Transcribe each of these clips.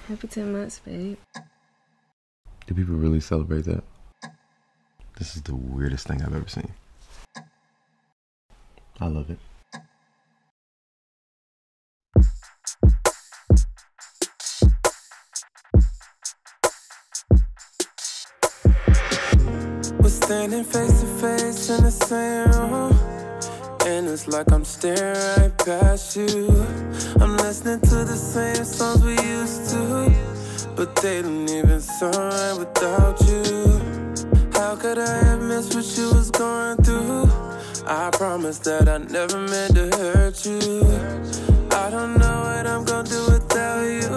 Happy 10 months, babe. Do people really celebrate that? This is the weirdest thing I've ever seen. I love it. We're standing face to face in the same room, and it's like I'm staring right past you. I'm listening to the same songs we used to, but they don't even sound right without you. How could I have missed what you was going through? I promise that I never meant to hurt you. I don't know what I'm gonna do without you.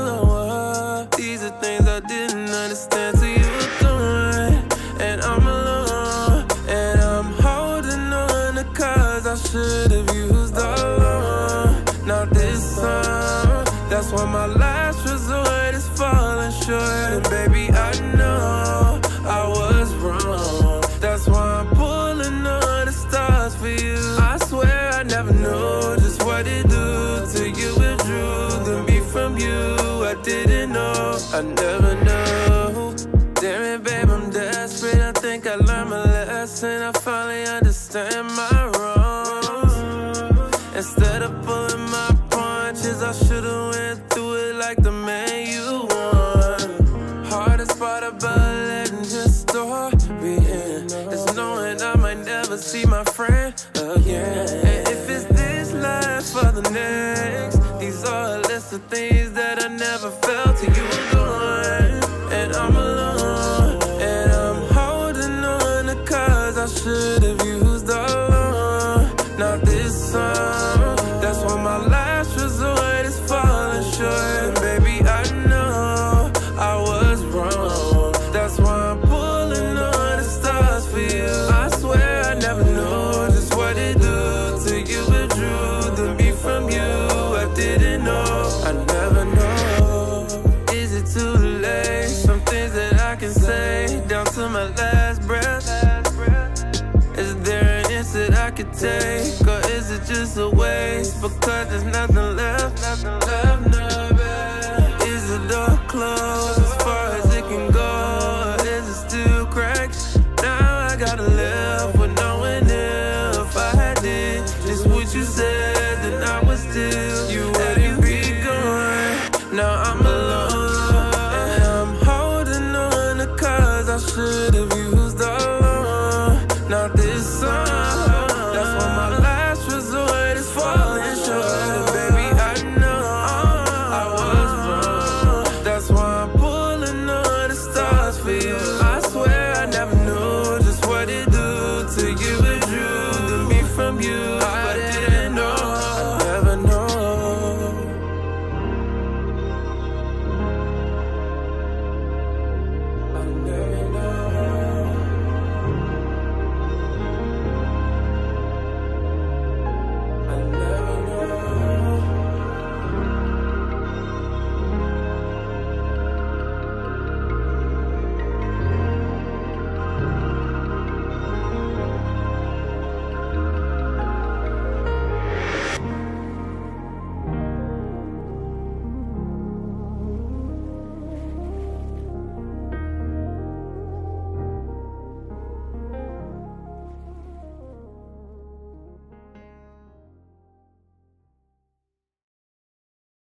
These are things I didn't understand till you were gone, and I'm alone, and I'm holding on to cause I should have used alone. Now this song, that's why my last resort is falling short. And baby, I know I was wrong. That's why I'm pulling on the stars for you. I swear I never knew just what it do till you withdrew the beat from you. I didn't know, I never knew. Damn it, babe, I'm desperate. I think I learned my lesson. I finally understand my wrongs. Instead of pulling my punches, I should've went through it like the man you want. Hardest part about letting your story end is knowing I might never see my friend again. And if it's this life or the next, these are a list of things that I never felt till you were gone. And I'm alone, and I'm holding on to cause I should have used alone. Now this song, that's why my last resort is falling short. And baby, I know I was wrong. That's why I'm pulling on the stars for you. I swear I never knew just what it do till you withdrew the beat from you. I didn't know, I never know. Is it too late? Some things that I can say down to my last breath. Is there an inch that I could take, or is it just a waste? Because there's nothing left,